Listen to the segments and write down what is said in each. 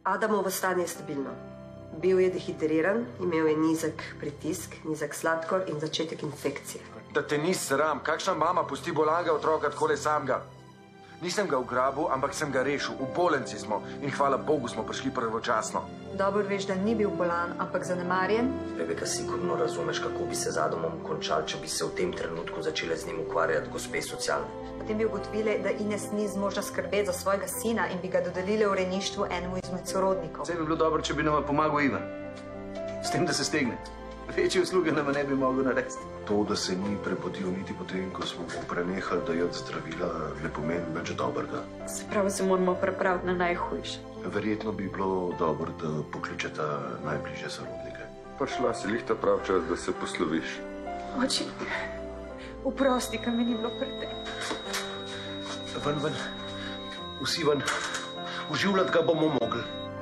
Adamovo stanje je stabilno. Bil je dehidriran, imel je nizek pritisk, nizek sladkor in začetek infekcije. Da te ni sram, kakšna mama pusti bolanega otroka takole samega? Nisem ga ugrabil, ampak sem ga rešil. V bolnici smo in hvala Bogu smo prišli pravočasno. Dobro veš, da ni bil bolan, ampak zanemarjen. Rebeka, sigurno razumeš, kako bi se z Adamom končal, če bi se v tem trenutku začele z njim ukvarjati gospe socialne. Potem bi ugotovili, da Ines ni zmožna skrbeti za svojega sina in bi ga dodelili v rejništvu enemu izmed sorodnikov. Zdaj bi bilo dobro, če bi nama pomagal Ivan. S tem, da se stegne. Večje usluge nama ne bi mogel narediti. To, da se ni prebudil niti potem, ko smo mu prenehali dajati zdravila, ne pomeni nič dobrega. Se pravi, se moramo pripraviti na najhujše. Verjetno bi bilo dobro, da pokličeta najbližje sorodnike. Prišla si lihta prav čas, da se posloviš. Oči, oprosti, ka mi ni bilo pred tem. Ven. Vsi ven. Uživljati ga bomo mogli.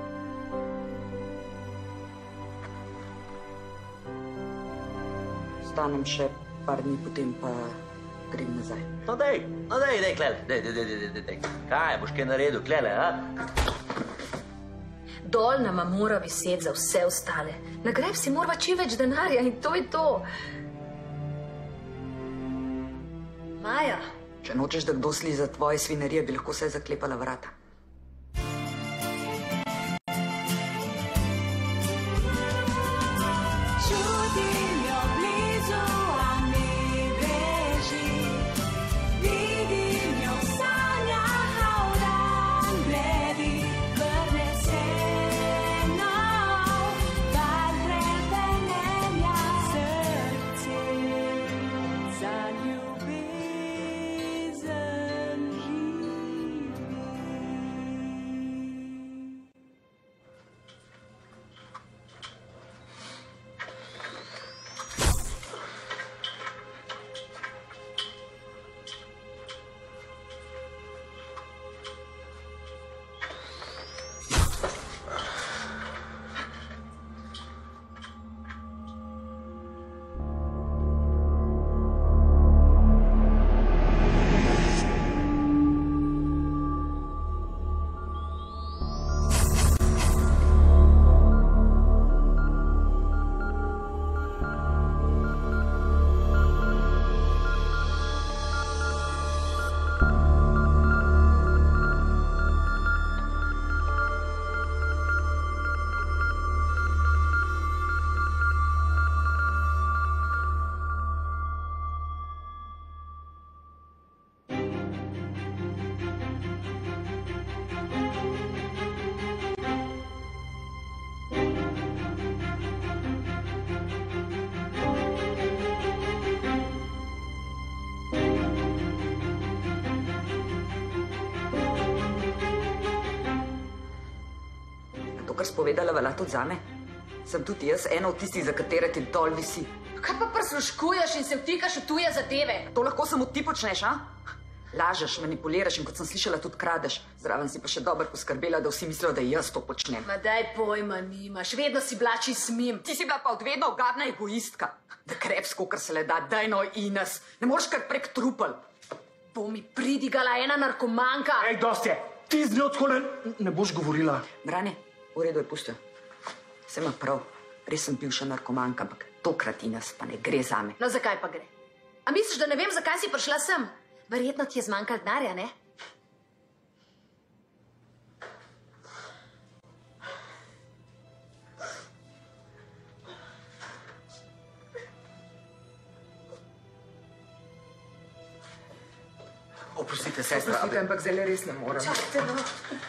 Stanem še par dni, potem pa grem nazaj. No dej, klele. Dej. Kaj, boš kaj naredil, klele, a? Dol nama mora viseti za vse ostale. Nagreb si morava čim več denarja in to je to. Maja. Če nočeš, da kdo sliza tvoje svinarije, bi lahko vse zaklepala vrata. Povedala velja tudi zame. Sem tudi jaz ena od tistih, za katere ti dol visi. Kaj pa prisluškuješ in se vtikaš v tuje zadeve? To lahko samo ti počneš, a? Lažeš, manipuliraš in kot sem slišala, tudi kradeš. Zraven si pa še dobro poskrbela, da vsi mislijo, da jaz to počnem. Ma daj pojma nimaš, vedno si bila čisto mim. Ti si bila pa od vedno ugadna egoistka. Da krepsko, kar se le da, daj no Ines. Ne moreš kar prek trupel. Bo mi pridigala ena narkomanka. Ej, dosti je. Ti z njo takole ne boš govorila. Brane. V redu je pustil. Vse ima prav. Res sem bivša narkomanka, ampak tokrat Ines pa ne gre zame. No, zakaj pa gre? A misliš, da ne vem, zakaj si prišla sem? Verjetno ti je zmanjkalo denarja, ne? Oprostite, sestra. Oprostite, ampak zdaj res ne morem. Čakajte, no.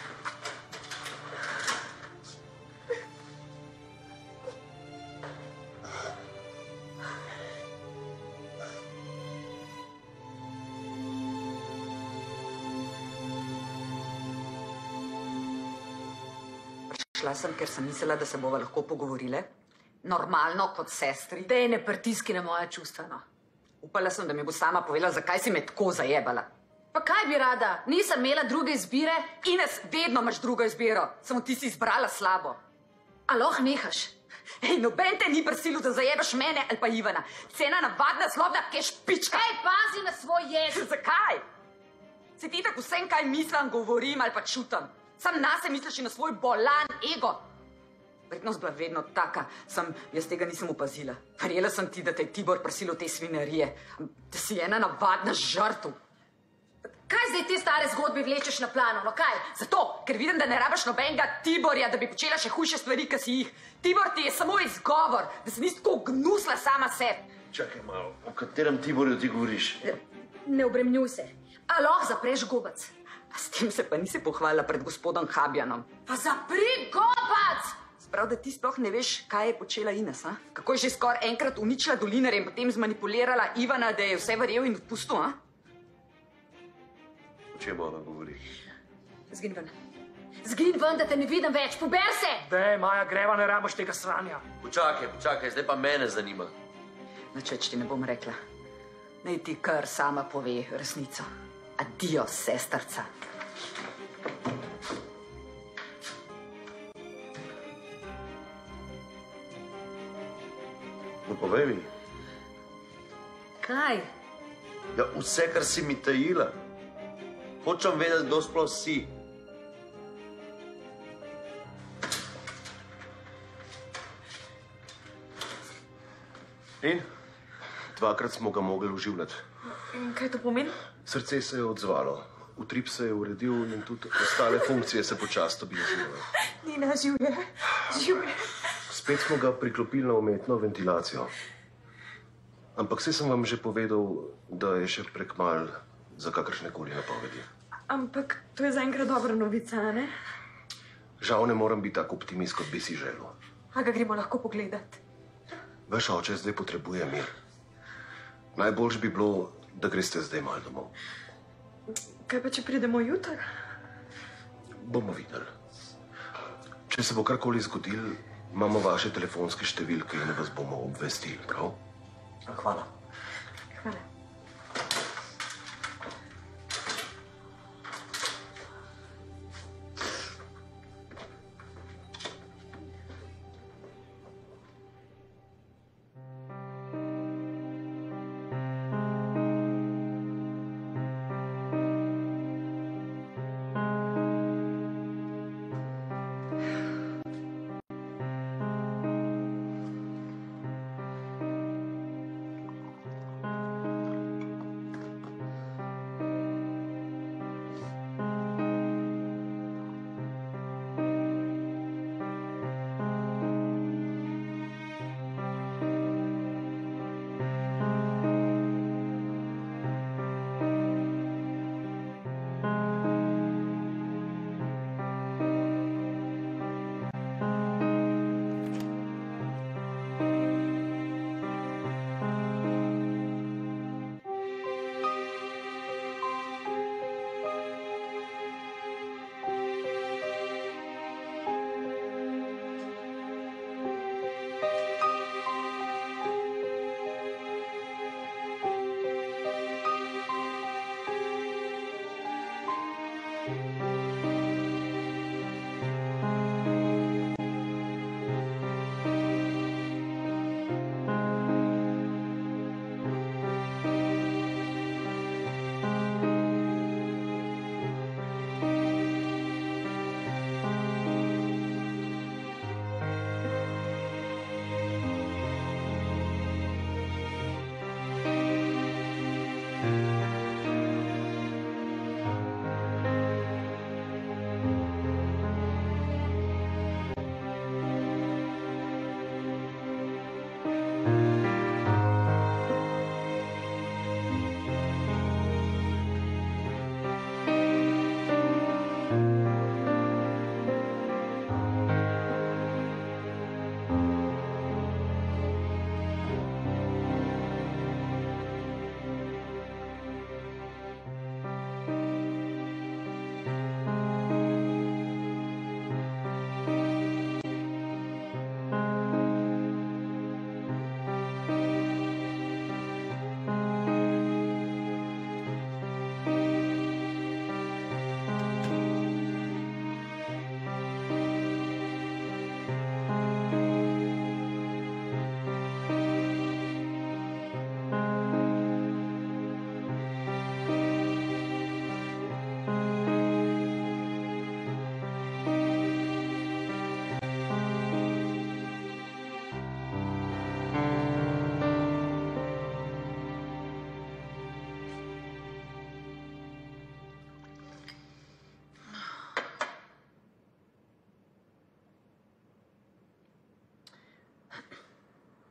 Šla sem, ker sem mislila, da se bova lahko pogovorile. Normalno, kot sestri. Dej ne pritiski na moja čustva, no. Upala sem, da mi bo sama povedala, zakaj si me tako zajebala. Pa kaj bi rada? Nisem imela druge izbire? Ines, vedno imaš drugo izbiro. Samo ti si izbrala slabo. A lahko nehaš? Ej, noben te ni prisilil, da zajebeš mene ali pa Ivana. Cena navadna zlobna kešpička. Ej, pazi na svoj jezik. Zakaj? Si ti tako vsem, kaj mislim, govorim ali pa čutam. Sam nase misliš in na svoj bolan ego. Verjetnost bila vedno taka, jaz tega nisem opazila. Verjela sem ti, da te je Tibor prisilil v te svinarije, da si ena navadna žrtev. Kaj zdaj te stare zgodbe vlečeš na plano, no kaj? Zato, ker vidim, da ne rabiš nobenega Tiborja, da bi počela še hujše stvari, ki si jih. Tibor ti je samo izgovor, da se nisi tako gnusla sama sebi. Čakaj malo, o katerem Tiborju ti govoriš? Ne obremenjuj se. A lahko zapreš gobac? A s tem se pa nisi pohvalila pred gospodom Habjanom. Pa zapri gobac! Sprav, da ti sploh ne veš, kaj je počela Ines, a? Kako je že skoraj enkrat uničila dolinarje in potem zmanipulirala Ivana, da je vse verjel in odpustil, a? O čem ona govori? Zgin ven. Zgin ven, da te ne vidim več. Pober se! Dej, Maja, greva, ne raboš tega sranja. Počakaj, zdaj pa mene zanima. Nič več ti ne bom rekla. Naj ti kar sama pove resnico. Adijo, sestrca. No, povej mi. Kaj? Ja, vse, kar si mi tajila. Hočem vedeti, kdo sploh si. In? Dvakrat smo ga mogli oživljati. In kaj to pomeni? Srce se je odzvalo, utrip se je uredil in tudi ostale funkcije se počasi stabilizirajo. Nina, živje. Spet smo ga priklopili na umetno ventilacijo. Ampak saj sem vam že povedal, da je še prekmal za kakršnekoli napovedi. Ampak to je zaenkrat dobra novica, ne? Žal ne morem biti tako optimist, kot bi si želel. A ga gremo lahko pogledat? Vaš oče zdaj potrebuje mir. Najboljš bi bilo, da greste zdaj malo domov. Kaj pa, če pridemo jutri? Bomo videli. Če se bo karkoli zgodil, imamo vaše telefonske številke in vas bomo obvestili, prav? Hvala. Hvala.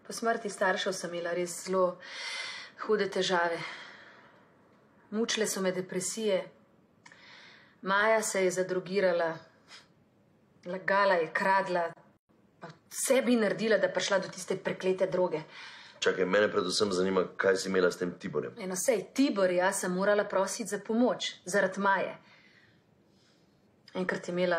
Po smrti staršev sem imela res zelo hude težave. Mučile so me depresije. Maja se je zadrogirala, lagala je, kradla, pa vse bi naredila, da prišla do tiste preklete droge. Čakaj, mene predvsem zanima, kaj si imela s tem Tiborjem. Eno sej, Tiborja sem morala prositi za pomoč, zaradi Maje. Enkrat je imela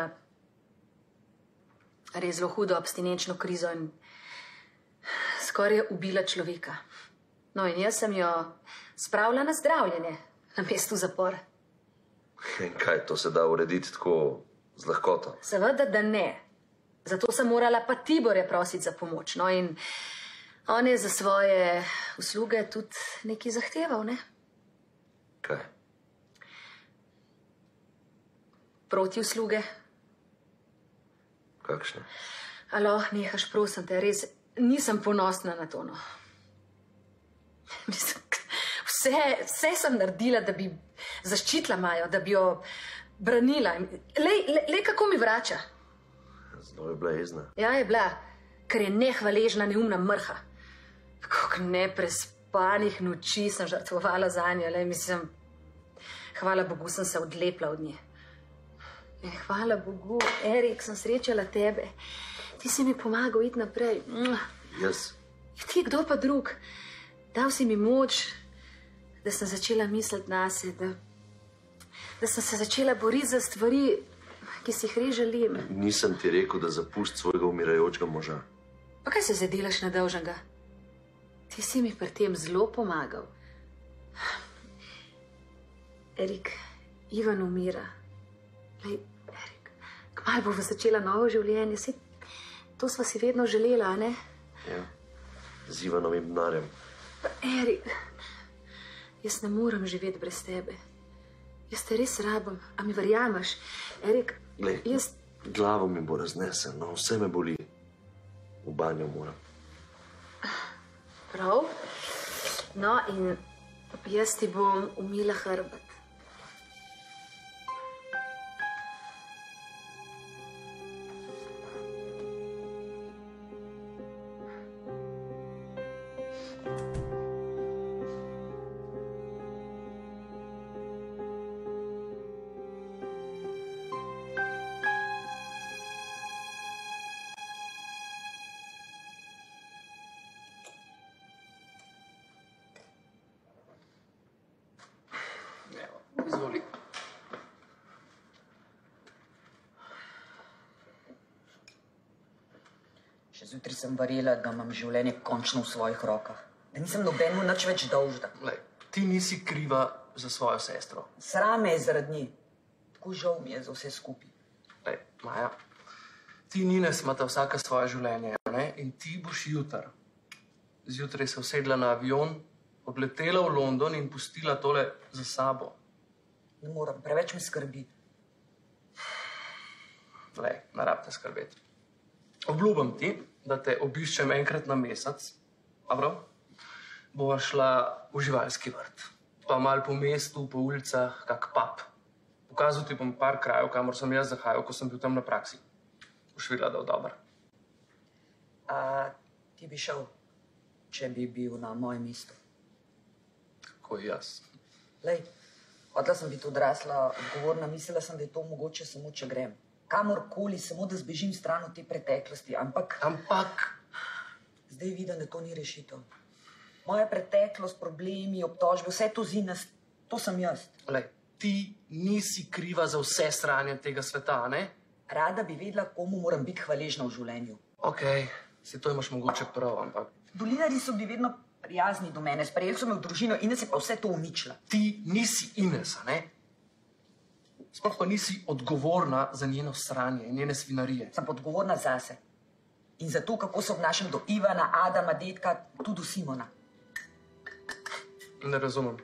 res zelo hudo abstinenčno krizo in skoraj je ubila človeka. No in jaz sem jo spravila na zdravljenje, na mestu zapor. In kaj, to se da urediti tako z lahkoto? Seveda, da ne. Zato sem morala pa Tiborja prositi za pomoč. No in on je za svoje usluge tudi nekaj zahteval, ne? Kaj? Proti usluge. Kakšne? Alo, nehaš, prosim te, res nisem ponosna na to, no. Mislim, vse sem naredila, da bi zaščitila Majo, da bi jo branila. Lej, kako mi vrača. Zelo je bila jezna. Ja, je bila, ker je nehvaležna, neumna mrha. Koliko neprespanih noči sem žrtvovala za njo, le, mislim, hvala Bogu sem se odlepla od nje. Hvala Bogu, Erik, sem srečala tebe. Ti si mi pomagal iti naprej. Jaz? Ti, kdo pa drug? Dal si mi moč, da sem začela misliti nase, da sem se začela boriti za stvari, ki si jih res želim. Nisem ti rekel, da zapusti svojega umirajočega moža. Pa kaj se zdaj delaš nedolžnega? Ti si mi pri tem zelo pomagal. Erik, Ivan umira. Lej, Erik, kmalu bova začela novo življenje. Saj, to sva si vedno želela, a ne? Ja, z Ivanovim denarjem. Pa Erik, jaz ne morem živeti brez tebe. Jaz te res rabim, a mi verjameš? Erik, Glej, jaz... glavo mi bo razneseno, vse me boli. V banjo moram. Prav. No, in jaz ti bom umila hrbet. Izvoli. Še zjutraj sem verjela, da imam življenje končno v svojih rokah. Da nisem nobenemu nič več dolžna. Lej, ti nisi kriva za svojo sestro. Sram me je zaradi nje. Tako žal mi je za vse skupaj. Lej, Maja, ti in Ines imata vsaka svoje življenje, ne? In ti boš jutr. Zjutraj se usedla na avion, odletela v London in pustila tole za sabo. Ne morem, preveč me skrbi. Lej, ne rabite skrbeti. Obljubim ti, da te obiščem enkrat na mesec, a prav? Bova šla v živalski vrt. Pa malo po mestu, po ulicah, kak pub. Pokazal ti bom par krajev, kamor sem jaz zahajal, ko sem bil tam na praksi. Boš videla, da je dobro. A ti bi šel, če bi bil na mojem mestu? Kako jaz? Lej, hotela sem biti odrasla, odgovorna, mislila sem, da je to mogoče samo, če grem. Kamorkoli, samo da zbežim stran od te preteklosti, ampak... Zdaj vidim, da to ni rešitev. Moja preteklost, problemi, obtožbe, vse to zinas, to sem jaz. Lej, ti nisi kriva za vse stranje tega sveta, ne? Rada bi vedela, komu moram biti hvaležna v življenju. Okej, si to imaš mogoče prav, ampak... Dolinarji so bili vedno prijazni do mene, sprejeli so me v družino, Ines je pa vse to uničila. Ti nisi Inesa, ne? Sploh pa nisi odgovorna za njeno sranje in njene svinarije. Sem pa odgovorna zase. In za to, kako se obnašam do Ivana, Adama, dedka, tudi do Simona. Ne razumem.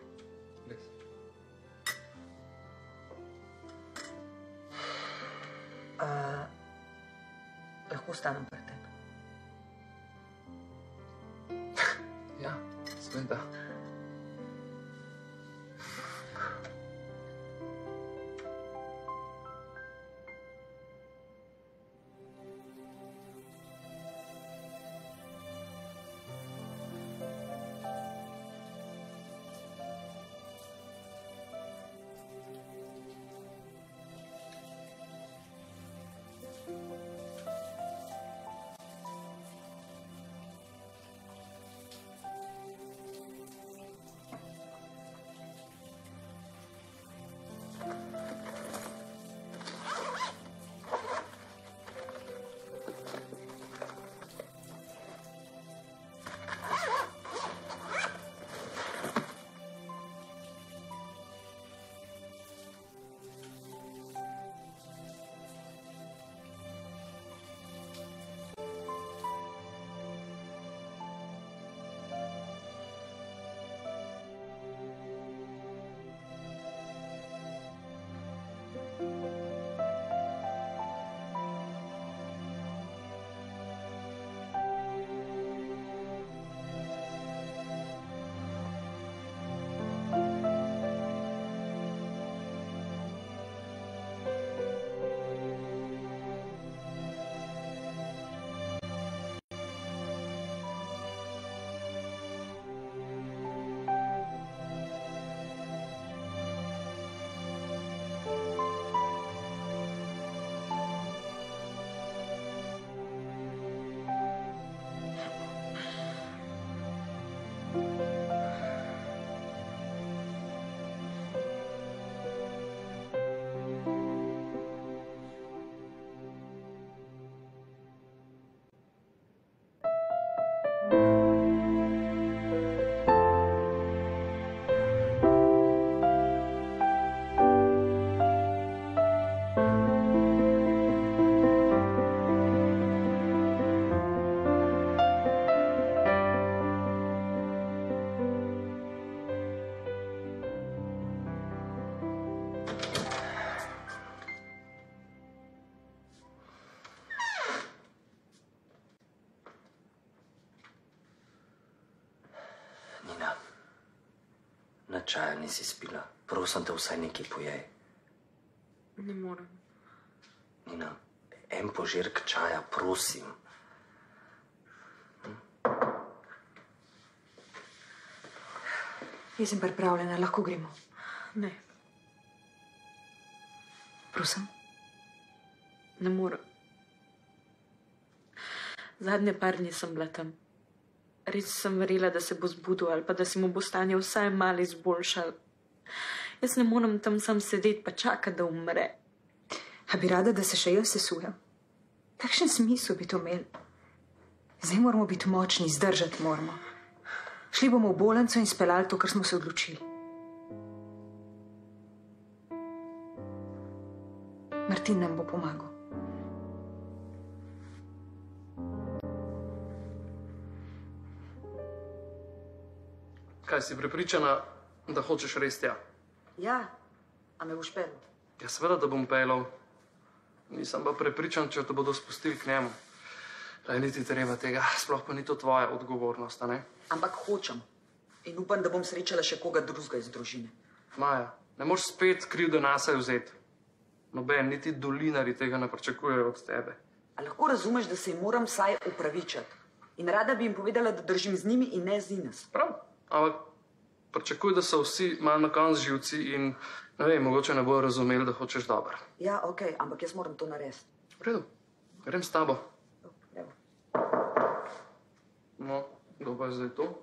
Lahko ostanem pri tebi. Ja, seveda. čaja nisi spila. Prosim te, vsaj nekaj pojej. Ne morem. Nina, en požirk čaja, prosim. Jaz sem pripravljena, lahko gremo. Ne. Prosim? Ne morem. Zadnje par dni sem bila tam. Res sem verjela, da se bo zbudil ali pa da se mu bo stanje vsaj malo izboljšalo. Jaz ne morem tam sam sedeti pa čakati, da umre. A bi rada, da se še jaz sesujem? Kakšen smisel bi to imel? Zdaj moramo biti močni, zdržati moramo. Šli bomo v bolnico in speljali to, kar smo se odločili. Martin nam bo pomagal. Kaj si prepričana, da hočeš res tja? Ja, a me boš peljal? Ja, seveda, da bom peljal. Nisem pa prepričan, če te bodo spustili k njemu. Da je niti treba tega, sploh pa ni to tvoja odgovornost, a ne? Ampak hočem. In upam, da bom srečala še koga drugega iz družine. Maja, ne moreš spet krivde nase vzeti. Noben, niti dolinari tega ne pričakujejo od tebe. A lahko razumeš, da se jim moram vsaj upravičiti? In rada bi jim povedala, da držim z njimi in ne z Ines. Prav, ampak pričakuj, da so vsi malo na koncu živci in ne vem, mogoče ne bojo razumeli, da hočeš dobro. Ja, okej, ampak jaz moram to narediti. V redu, grem s tabo. Evo. No, kdo pa je zdaj to?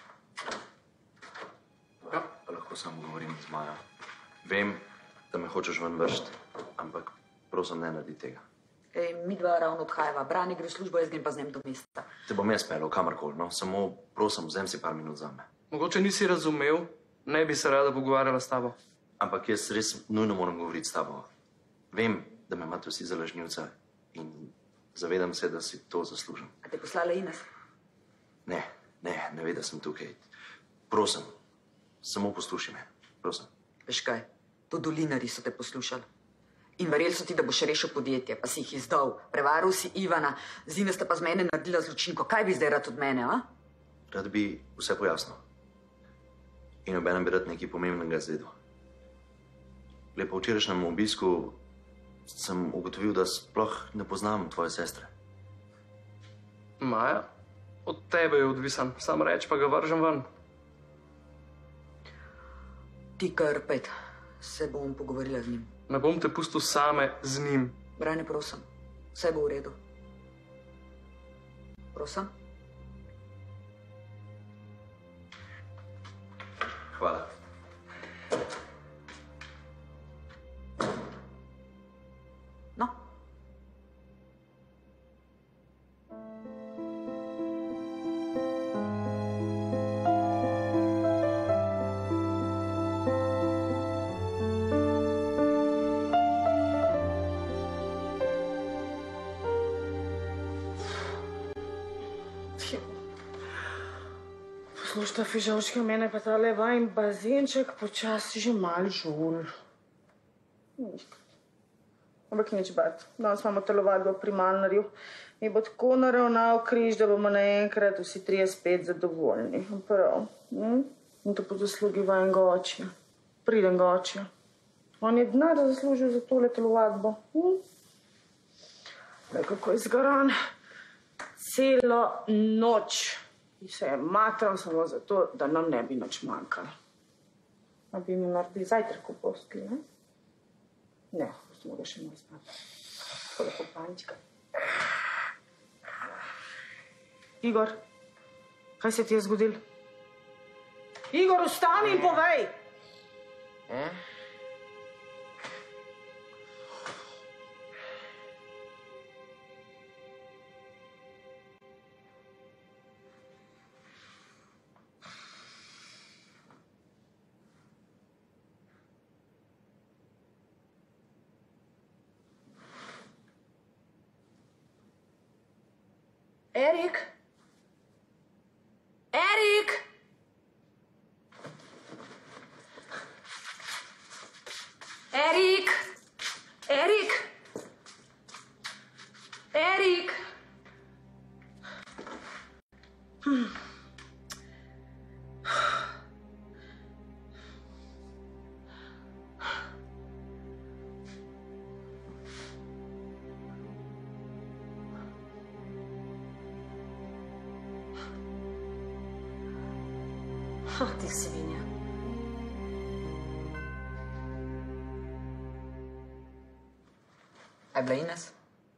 Ja. Pa lahko samo govorim z Majo. Vem, da me hočeš ven vršiti, ampak prosim, ne naredi tega. Mi dva ravno odhajava. Brani gre v službo, jaz grem pa z njim do mesta. Te bom jaz peljal kamorkoli, no? Samo prosim, vzem si par minut zame. Mogoče nisi razumel, ne bi se rada pogovarjala s tabo. Ampak jaz res nujno moram govoriti s tabo. Vem, da me imate vsi za lažnivca in zavedam se, da si to zaslužim. A te poslala Ines? Ne ve, da sem tukaj. Prosim, samo poslušaj me, prosim. Veš kaj, to dolinari so te poslušali. In verjeli so ti, da boš rešil podjetje, pa si jih izdal. Prevaril si Ivana, z Ines sta pa z mene naredila zločinko. Kaj bi zdaj rad od mene, a? Rad bi vse pojasnil. In obenem bi rad nekaj pomembnega izvedel. Le po včerajšnjem obisku sem ugotovil, da sploh ne poznam tvoje sestre. Maja, od tebe je odvisen. Sam reč, pa ga vržem ven. Ti kar pet, se bom pogovorila z njim. Ne bom te pustil same z njim. Brane, prosim, vse bo v redu. Prosim? Hvala. No. Poslušajte, fižolčke, mene pa ta leva in bazenček počasi že malo žul. Ampak nič bad. Danes imamo telovadbo pri Malnarju. Mi bo tako naravnal križ, da bomo naenkrat vsi trije spet zadovoljni. Prav. In to po zaslugi vajenega očija. Pridenega očija. On je denar zaslužil za tole telovadbo. Le kako je zgaran. Celo noč. In se je matral samo zato, da nam ne bi nič manjkalo. A bi mi naredili zajtrk v postelji, ne? Ne, smo ga še malo spati. Tako lepo pančka. Igor, kaj se ti je zgodil? Igor, vstani in povej! Erik? Erik? Erik? Erik? Erik? Ti svinja. A je bila Ines?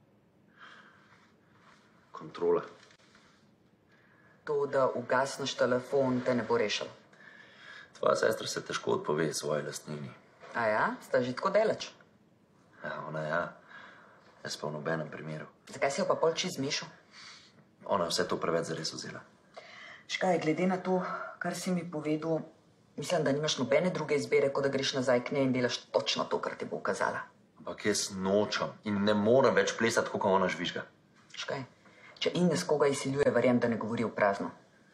Kontrola. To, da ugasneš telefon, te ne bo rešilo. Tvoja sestra se težko odpove svoji lastnini. A ja? Sta že tako daleč? Ja, ona ja. Jaz pa v nobenem primeru. Zakaj si jo pa pol čez zmešal? Ona je vse to preveč zares vzela. Škaj, glede na to, kar si mi povedal, mislim, da nimaš nobene druge izbere, kot da greš nazaj k njej in delaš točno to, kar ti bo ukazala. Ampak jaz nočem in ne morem več plesati, kot ona žvižga. Škaj, če Ines koga izsiljuje, verjam, da ne govori v prazno.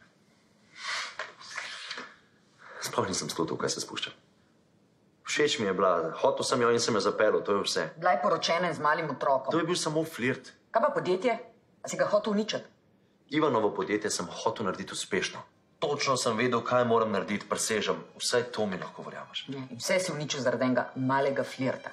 Sploh nisem stotil, kaj se spuščam. Všeč mi je bila, hotel sem jo in sem jo zapeljal, to je vse. Bila je poročena z malim otrokom. To je bil samo flirt. Kaj pa podjetje? A si ga hotel uničiti? Ivanovo podjetje sem hotel narediti uspešno. Točno sem vedel, kaj moram narediti, presežem. Vsaj to mi lahko verjameš. In vse si uničil zaradi enega malega flirta.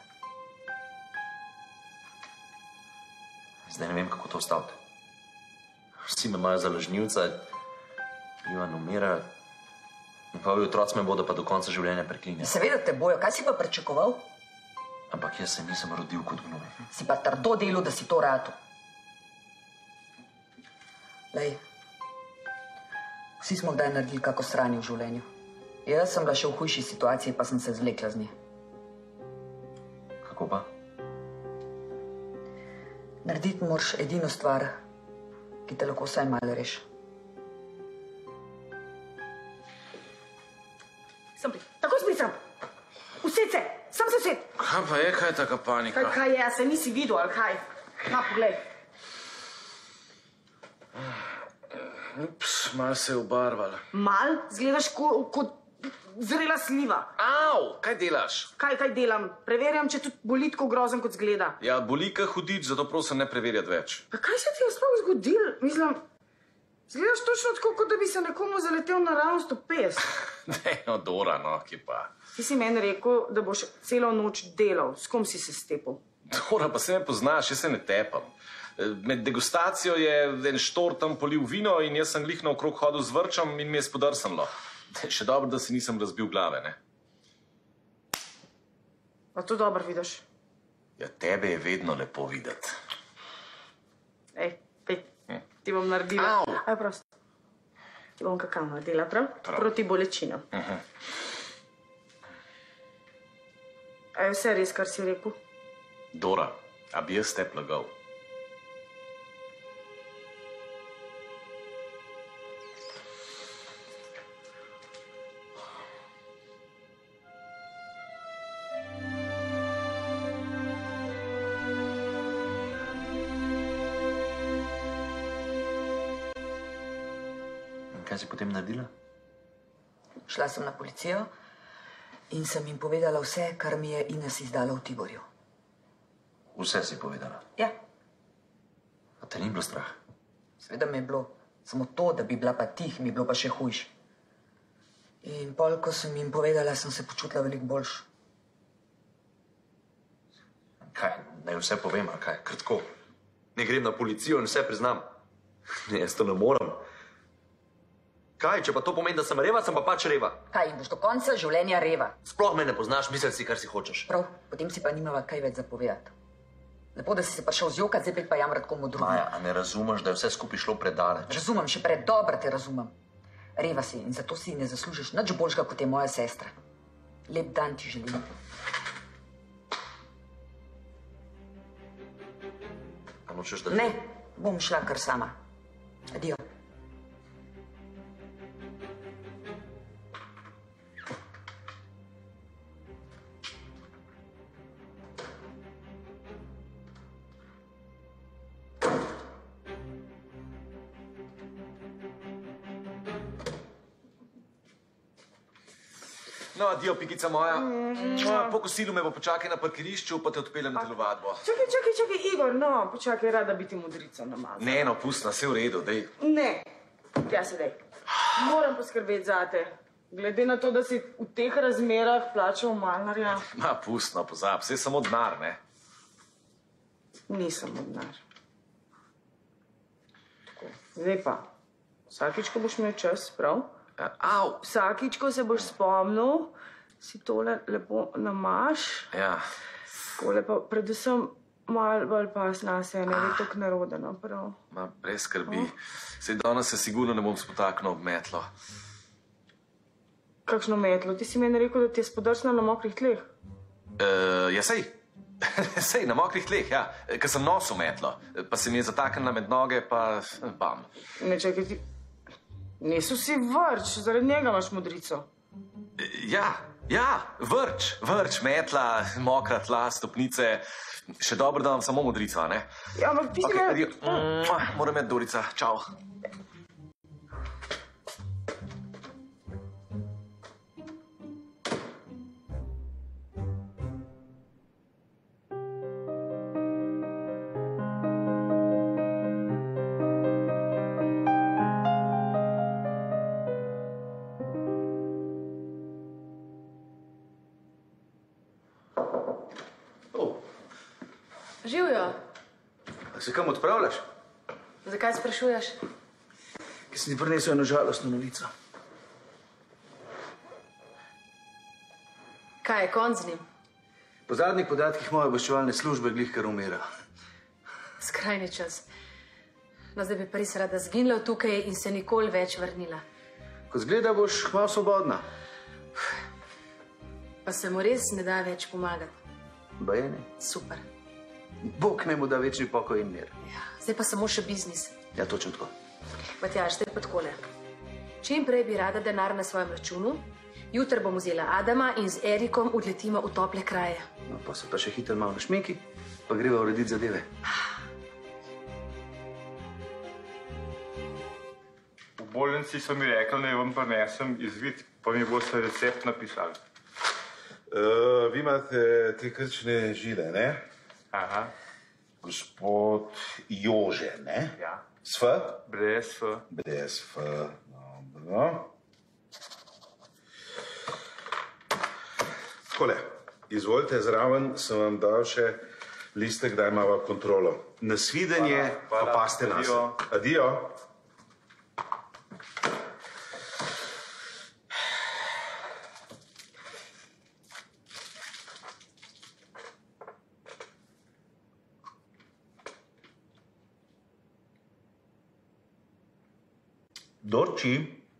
Zdaj ne vem, kako to ustaviti. Vsi me imajo za lažnivca, Ivan umira, njihovi otroci me bodo pa do konca življenja preklinjali. Seveda te bojo, kaj si pa pričakoval? Ampak jaz se nisem rodil kot gnoj. Si pa trdo delal, da si to rato. Lej, vsi smo kdaj naredili kako sranje v življenju. Jaz sem bila še v hujši situaciji, pa sem se zvlekla z nje. Kako pa? Narediti moraš edino stvar, ki te lahko vsaj malo reši. Tako spricam! Usedь se! Sam se used! Kaj pa je, kaj je taka panika? Kaj je, se nisi videl, ali kaj? Na, poglej. Ups, mal se je obarvala. Mal? Zgledaš kot zrela sliva. Au, kaj delaš? Kaj delam? Preverjam, če tudi boli tako grozen, kot zgleda. Ja, boli ka hudič, zato prosim ne preverjati več. Pa kaj se ti je sploh zgodil? Mislim, zgledaš točno tako, kot da bi se nekomu zaletel naravnost v pes. Ne, no, Dora, no, ki pa. Ti si meni rekel, da boš celo noč delal. S kom si se stepal? Dora, pa se me poznaš, jaz se ne tepam. Med degustacijo je en štor tam polil vino in jaz sem glih naokrog hodil z vrčem in mi je spodrsnilo. Še dobro, da si nisem razbil glave, ne? Pa to dobro vidiš. Ja, tebe je vedno lepo videti. Ej, pej, ti bom naredila. Au! Aj, prosto. Ti bom kakav naredila, prav? Proti bolečinam. A je vse res, kar si rekel? Dora, a bi jaz te plagal? Kaj si potem naredila? Šla sem na policijo in sem jim povedala vse, kar mi je Ines izdala v Tiborju. Vse si povedala. Ja, A te ni bilo strah? seveda me je bilo. Samo to, da bi bila pa tih, mi je bilo pa še hujš. In pol, ko sem jim povedala, sem se počutila veliko boljš. Kaj, naj vse povem, ali kaj? Kar tako. Ne grem na policijo in vse priznam. Ne, jaz to ne morem. Kaj, če pa to pomeni, da sem reva, sem pa pač reva. Kaj, in boš do konca življenja reva? Sploh me ne poznaš, misli si, kar si hočeš. Prav, potem si pa nimava kaj več zapovedati. Lepo, da si se pa šel zjokat, zdaj pa jamrat komu drugemu. Maja, a ne razumeš, da je vse skupaj šlo predaleč? Razumem, še predobro te razumem. Reva si in zato si ne zaslužiš nič boljšega, kot je moja sestra. Lep dan ti želim. A nočeš, da... Ne, bom šla kar sama. Adijo. No, adijo, pikica moja. Po kosilu me bo počakaj na parkirišču, pa te odpeljem na telovadbo. Čakaj, Igor, no, počakaj, rada bi ti modrico namazala. Ne, no, pustna, vse v redu, dej. Ne, ja sedaj. Moram poskrbeti zate. Glede na to, da si v teh razmerah plačal malnarja. Ma, pustno, pozab, vse je samo denar, ne? Nisem denar. Tako, zdaj pa. Vsakič, ko boš imel čas, prav, Au! Vsakič, ko se boš spomnil, si tole lepo namaš. Ja. Takole pa predvsem malo bolj pas nase, ne je tako narodeno, prav. Ma, brez skrbi. Sej danes se sigurno ne bom spotaknil ob metlo. Kakšno metlo? Ti si meni rekel, da ti je spodrsnila na mokrih tleh. Ja, sej. Sej, na mokrih tleh, ja. Ker sem nosil metlo. Pa se mi je zataknila med noge, pa bam. Ne, čakaj, ti... Niso si vrč, zaradi njega imaš modrico. Ja, vrč, metla, mokra tla, stopnice. Še dobro, da vam samo modrico, ne? Ja, ampak ti si me... Moram imeti Dorica, čau. Živjo. Se kam odpravljaš? Zakaj sprašuješ? Ker sem ti prinesel eno žalostno novico. Kaj je konc z njim? Po zadnjih podatkih moje obveščevalne službe glih kar umira. Skrajni čas. No, zdaj bi pa res rada zginila tukaj in se nikoli več vrnila. Ko zgleda, boš malo svobodna. Pa se mu res ne da več pomagati. Baje ne. Super. Bog ne mu da večni pokoj in mir. Ja, zdaj pa samo še biznis. Ja, točno tako. Matjaž, zdaj pa takole. Čim prej bi rada denar na svojem računu, jutri bom vzela Adama in z Erikom odletimo v tople kraje. No, pa se pa še hitro malo našminki, pa greva urediti zadeve. V bolnici so mi rekli, naj vam prinesem izvid, pa mi boste recept napisali. Vi imate te krčne žile, ne? Aha. Gospod Jože, ne? Ja. S F? Brez F. Brez F, dobro. Takole, izvolite, zraven sem vam dal še listek, da imava kontrolo. Nasvidenje, pa paste nas. Adijo. Dorči?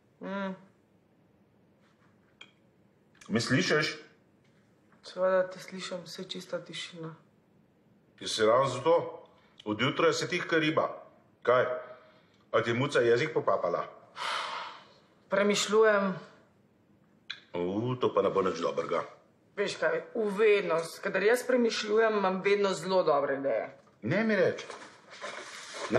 Me slišiš? Seveda te slišim, vse čista tišina. Ti si ravno zato? Od jutra se tihka riba. Kaj? A ti je muca jezik popapala? Premišljujem. To pa ne bo nič dobrega. Veš kaj, v vednost. Kadar jaz premišljujem, imam vedno zelo dobre ideje. Ne mi reč. Na.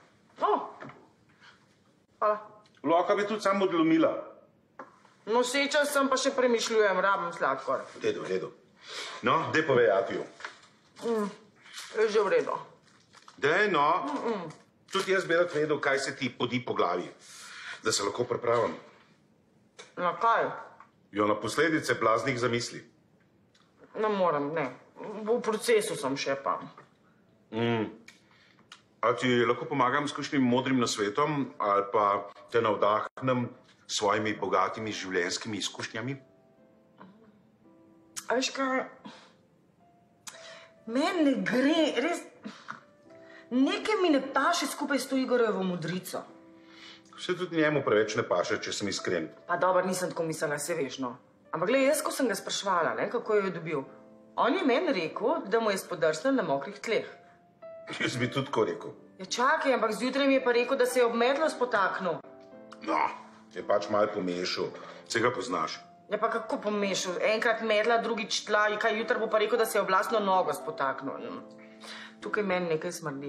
Hvala. Lahko bi tudi samo odlomila. No, seča sem, pa še premišljujem, rabim sladkor. V redu. No, dej povej Atiju. Je že v redu. Dej, no. Tudi jaz bi rad vedel, kaj se ti podi po glavi. Da se lahko pripravim. Na kaj? Jo, na posledice blaznih zamisli. Ne morem, ne. V procesu sem še pa. A ti lahko pomagam s kakšnim modrim nasvetom ali pa te navdahnem s svojimi bogatimi življenjskimi izkušnjami? A veš kaj, meni ne gre, res, nekaj mi ne paše skupaj s to Igorjevo modrico. Se tudi njemu preveč ne paše, če sem iskren. Pa dobro, nisem tako mislila, se veš, no. Ampak gled, jaz, ko sem ga spraševala, ne, kako jo je dobil, on je meni rekel, da mu je spodrsnil na mokrih tleh. Jaz bi tudi tako rekel. Ja, čakaj, ampak zjutraj mi je pa rekel, da se je ob metlo spotaknil. No, je pač malo pomešal. Se ga poznaš. Ja, pa kako pomešal? Enkrat metla, drugič tla, kaj jutri bo pa rekel, da se je ob lastno nogo spotaknil. Tukaj meni nekaj smrdi.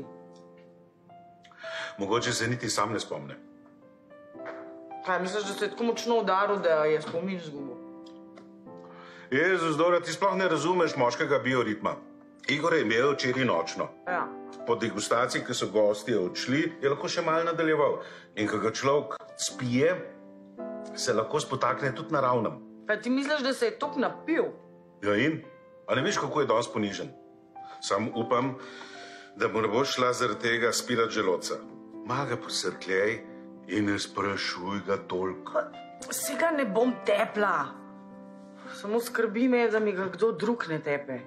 Mogoče se niti sam ne spomne. Kaj, misliš, da se je tako močno udaril, da je spomin izgubil? Jezus, Dora, ti sploh ne razumeš moškega bioritma. Igor je imel včeraj nočno. Ja. Po degustaciji, ki so gostje odšli, je lahko še malo nadaljeval. In ko ga človek spije, se lahko spotakne tudi na ravnem. Pa ti misliš, da se je toliko napil? Ja in? A ne veš, kako je danes ponižen? Sam upam, da mu ne bo šla zaradi tega spirati želodca. Malo ga posrkljaj in ne sprašuj ga toliko. Vsega ne bom tepla. Samo skrbi me, da mi ga kdo drug ne tepe.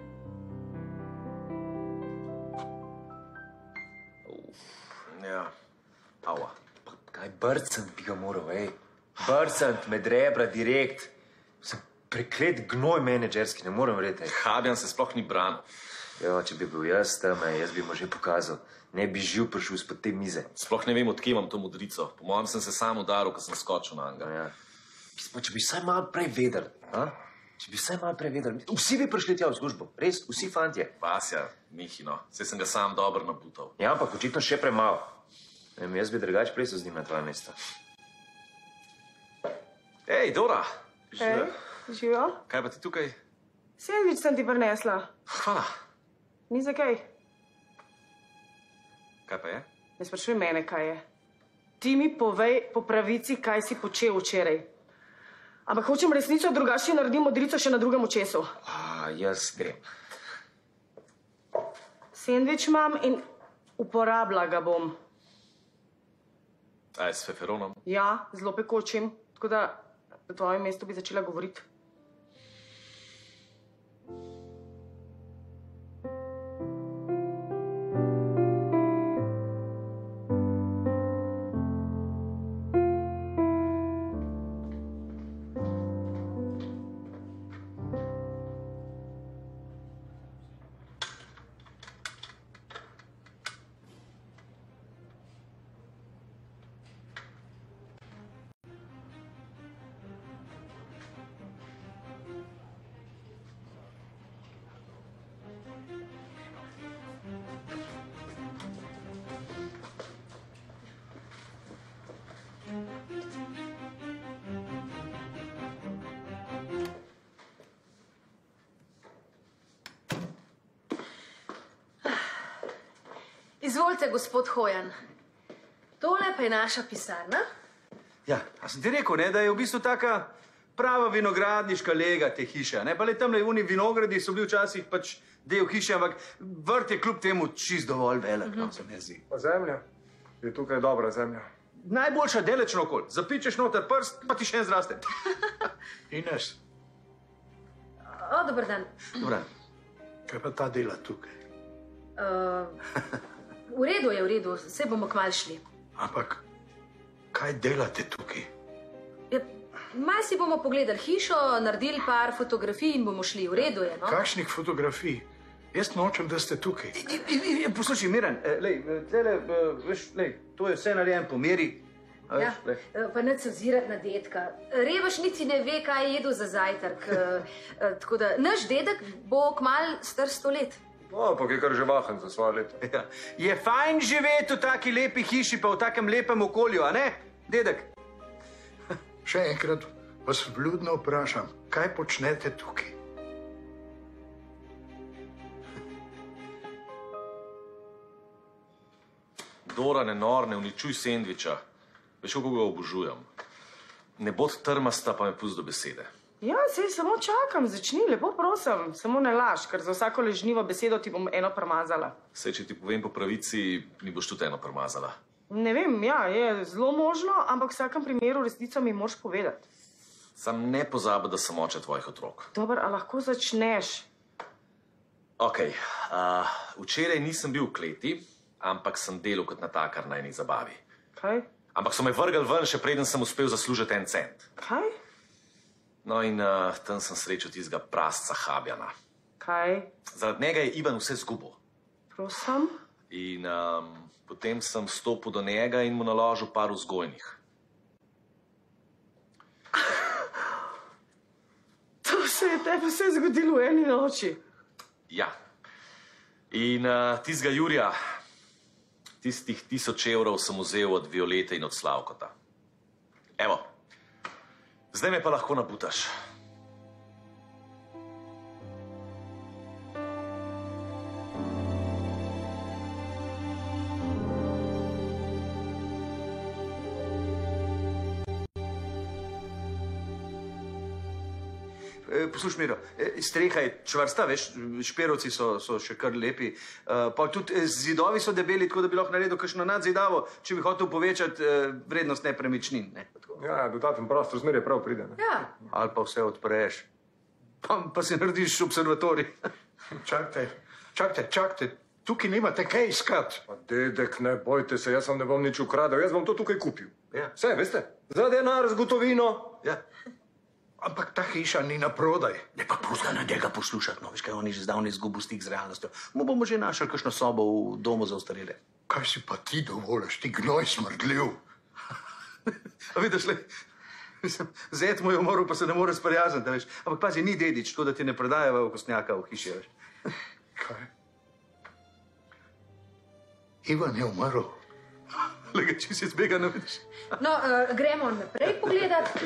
Ja, ava. Pa kaj brcant bi ga moral, ej? Brcant med rebra direkt. Sem preklet gnoj menedžerski, ne morem verjeti. Habjan se sploh ni branil. Jo, če bi bil jaz tam, jaz bi mu že pokazal. Ne bi živ prišel izpod te mize. Sploh ne vem, odkje imam to modrico. Po mojem sem se sam udaril, ko sem skočil na njega. Ja. Če bi vsaj malo prej vedeli, a? Če bi vsaj malo prej vedeli. Vsi bi prišli tja v službo, res, vsi fantje. Vasja, Mihino, saj sem ga sam dobro naputal. Ja, ampak očitno še premalo. Jaz bi drugače prej se z njim na tvoje mesto. Ej, Dora! Živijo? Kaj pa ti tukaj? Sendvič sem ti prinesla. Hvala. Ni za kaj. Kaj pa je? Ne sprašuj mene, kaj je. Ti mi povej po pravici, kaj si počel včeraj. Ampak hočem resnico, drugače naredim modrico še na drugem očesu. Jaz grem. Sendvič imam in uporabila ga bom. A je s feferonom? Ja, zelo pekočim. Tako da na tvojem mestu bi začela govoriti. Izvolite, gospod Hojan. Tole pa je naša pisarna. Ja, a sem ti rekel, ne, da je v bistvu taka prava vinogradniška lega te hiše. Ne? Pa le tamle oni vinogradi so bili včasih pač del hiše, ampak vrt je kljub temu čist dovolj velik, no, se mi zdi. Pa zemlja? Je tukaj dobra zemlja? Najboljša delečno okolj. Zapičeš noter prst, pa ti še en zraste. Ines. O, dober dan. Dobar dan. Kaj pa ta dela tukaj? V redu je, v redu. Saj bomo kmalu šli. Ampak, kaj delate tukaj? Ja, malo si bomo pogledali hišo, naredili par fotografij in bomo šli. V redu je, no? Kakšnih fotografij? Jaz nočem, da ste tukaj. Poslušaj, Miran, lej, tlele, veš, lej, to je vse narejen po meri. Ja, pa ne cenzirati na dedka. Revaš niti ne ve, kaj je jedel za zajtrk. Tako da, naš dedek bo kmalu star 100 let. Ampak je kar živahen za svoje leto. Ja. Je fajn živeti v taki lepi hiši, pa v takem lepem okolju, a ne, dedek? Še enkrat vas vljudno vprašam, kaj počnete tukaj? Dora, ne nor, ne uničuj sendviča. Veš, kako ga obožujem. Ne bod trmasta, pa me pusti do besede. Ja, sej samo čakam, začni, lepo prosim. Samo ne laž, ker za vsako ležnivo besedo ti bom eno premazala. Sej, če ti povem po pravici, mi boš tudi eno premazala. Ne vem, ja, je zelo možno, ampak v vsakem primeru resnico mi moraš povedati. Sam ne pozabi, da sem oče tvojih otrok. Dobar, a lahko začneš? Ok, včeraj nisem bil v kleti, ampak sem delal kot natakar na eni zabavi. Kaj? Ampak so me vrgli ven, še preden sem uspel zaslužiti 1 cent. Kaj? No in tam sem srečal tistega prasca Habjana. Kaj? Zaradi njega je Ivan vse zgubil. Prosim? In potem sem stopil do njega in mu naložil par vzgojnih. To se je tebi vse zgodilo v eni noči. Ja. In tistega Jurija, tistih 1000 evrov sem vzel od Violete in od Slavkota. Evo, zdaj me pa lahko nabutaš. Poslušaj, Miro, streha je čvrsta, veš, šperovci so še kar lepi. Pa tudi zidovi so debeli, tako da bi lahko naredil kakšno nadzidavo, če bi hotel povečati vrednost nepremičnin. Ne? Ja, dodaten prostor zmeraj prav pride. Ne? Ja. Ali pa vse odpreš, pa si narediš observatorij. Čakajte, tukaj nimate kaj iskati. Pa dedek, ne bojte se, jaz vam ne bom nič ukradel, jaz bom to tukaj kupil. Ja. Vse, veste? Za denar, z gotovino. Ja. Ampak ta hiša ni na prodaj. Ne pa pusti na njega poslušati, no, veš kaj, on je že zdavnaj izgubil stik z realnostjo. Mu bomo že našli kakšno sobo v domu za ostarele. Kaj si pa ti dovoliš, ti gnoj smrdljiv? A vidiš, le, zet mu je umoril, pa se ne more sprijazniti, veš. Ampak pazi, ni dedič, tako da ti ne predajeva okostnjaka v hiši, veš. Kaj? Ivan je umrl. Le ga čisto izbega, ne vidiš. No, gremo naprej pogledati.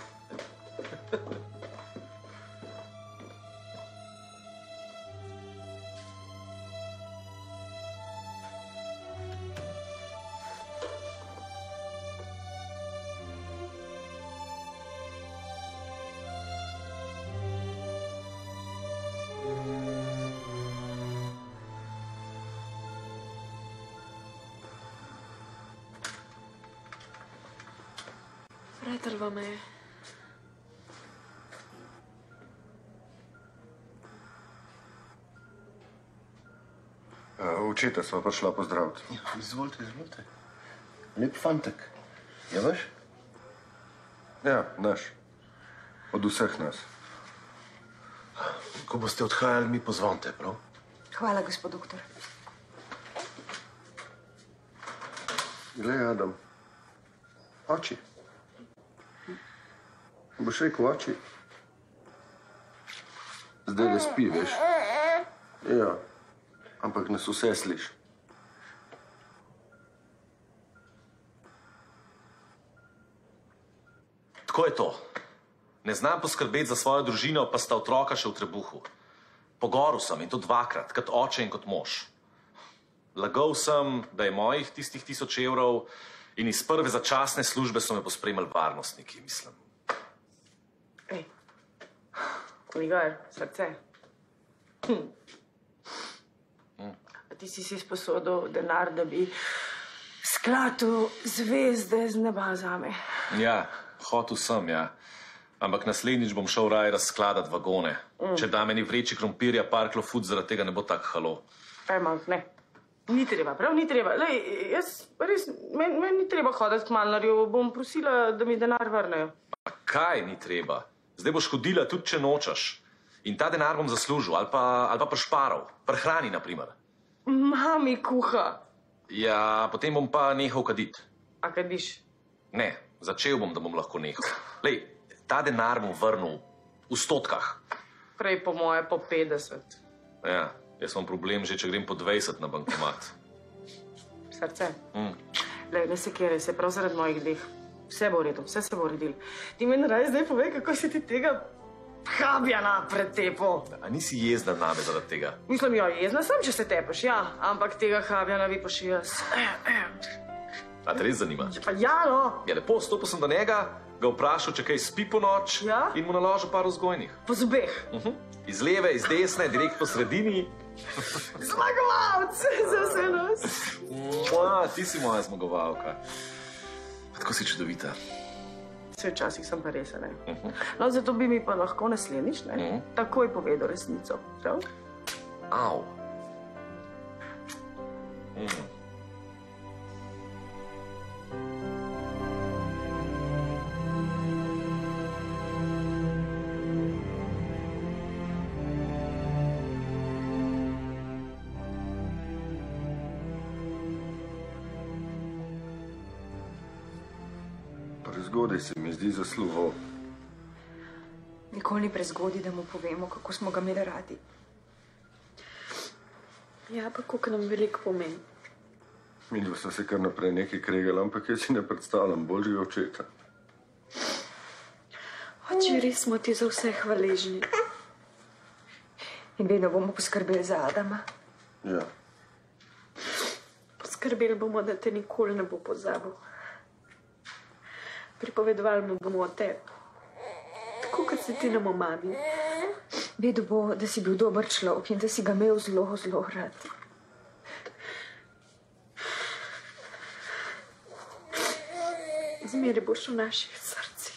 Vratelj vam je. Očeta sva prišla pozdraviti. Ja, izvolite. Lep fantek. Je vaš? Ja, naš. Od vseh nas. Ko boste odhajali, mi pozvonite, prav? Hvala, gospod doktor. Glej, Adam. Oči. Boš rekel oči. Zdaj le spi, veš? Ja. Ampak nas vse sliši. Tako je to. Ne znam poskrbeti za svojo družino, pa sta otroka še v trebuhu. Pogoril sem in to dvakrat, kot oče in kot mož. Lagal sem, da je mojih tistih 1000 evrov in iz prve začasne službe so me pospremili varnostniki, mislim. Ej, Koligar, srce. A ti si sposodil denar, da bi sklatil zvezde z neba zame. Ja, hotel sem, ja. Ampak naslednjič bom šel raje razskladati vagone. Če da meni vreči krompirja, par klofut, zaradi tega ne bo tak halo. Mank, ne. Ni treba, prav ni treba. Lej, jaz res, meni ni treba hoditi k malnarju, bom prosila, da mi denar vrnejo. A kaj ni treba? Zdaj boš hodila tudi, če nočeš. In ta denar bom zaslužil, ali pa prišparal. Prehrani, na primer. Mami kuha. Ja, potem bom pa nehal kaditi. A kadiš? Ne, začel bom, da bom lahko nehal. Lej, ta denar bom vrnil v stotkah. Prej po moje po 50. Ja, jaz imam problem že, če grem po 20 na bankomat. Srce. Lej, ne se kere, se prav zaradi mojih dih. Vse bo v redu, vse se bo uredil. Ti meni raje zdaj povej, kako si ti tega habjana pretepel. A nisi jezna name zaradi tega? Mislim, jo, jezna sem, če se tepeš, ja. Ampak tega habjana bi pa še jaz. A te res zanima? Pa ja, no. Ja, lepo, stopil sem do njega, ga vprašal, če kaj spi po noč in mu naložil par vzgojnih. Po zobeh? Iz leve, iz desne, direkt po sredini. Zmagovalc za vse nas. Ti si moja zmagovalka. Tako si čudovita. Vse včasih sem pa res, ne? No, zato bi mi pa lahko naslednjič, ne? Takoj povedal resnico, prav? Au. Prezgodaj se mi zdi zaslužil. Nikoli ni prezgodaj, da mu povemo, kako smo ga imeli radi. Ja, pa koliko nam veliko pomeni. Midva sta se kar naprej nekaj kregali, ampak jaz si ne predstavljam boljšega očeta. Oči, res smo ti za vse hvaležni. In vedno bomo poskrbeli za Adama. Ja. Poskrbeli bomo, da te nikoli ne bo pozabil. Pripovedovali mu bomo o tebi. Tako, kot se ti nam omami. Vedel bo, da si bil dober človek in da si ga imel zelo, zelo rad. Zmeraj boš v naših srcih.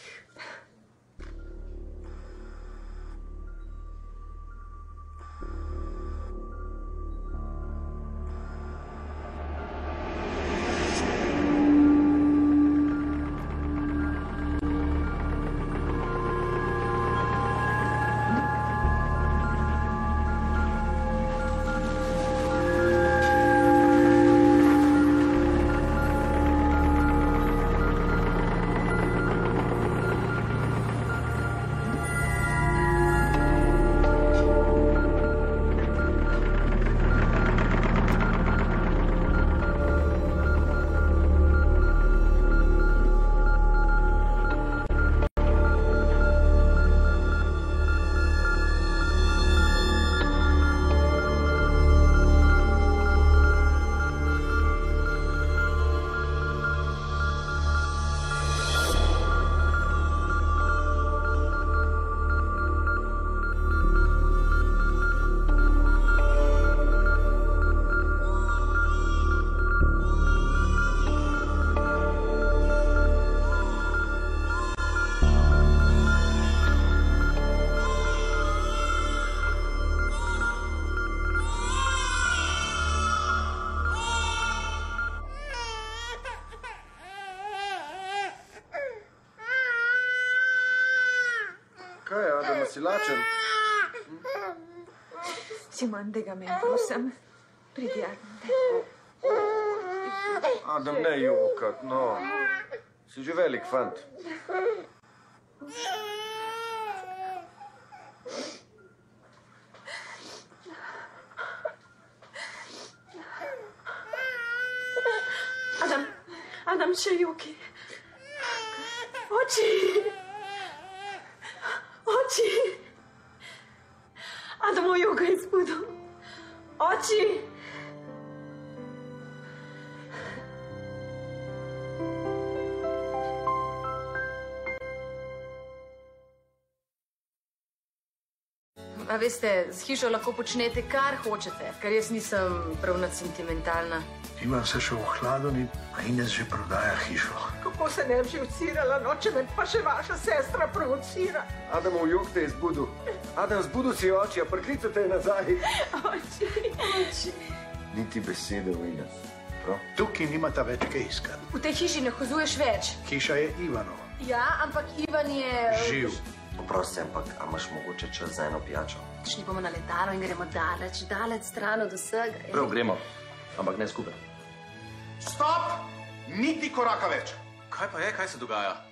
Kaj, Adam, si lačen? Si manj, da ga meni, prosim. Pridi, Adam. Adam, ne jokat, no. Si že velik fant. Adam, še joki. Oči! Oči! Adamo joka izbudil. Oči! A veste, z hišo lahko počnete, kar hočete, ker jaz nisem prav nad sentimentalna. Ivan se še v hladoni, a Ines že prodaja hišo. Kako se ne bi živcirala, noče me pa še vaša sestra provocira. Adamov jok te je zbudil. Adam, zbudil si oči, a priklical te je nazaj. Oči. Niti besede v Ines. Tukaj nimata več kaj iskati. V tej hiši ne hozuješ več. Hiša je Ivanova. Ja, ampak Ivan je... Živ. Oprosti, ampak a imaš mogoče čas za eno pijačo? Šli bomo na letalo in gremo daleč, daleč stran od vsega. Prav, gremo, ampak ne skupaj. Stop! Niti koraka več. Kaj pa je, kaj se dogaja?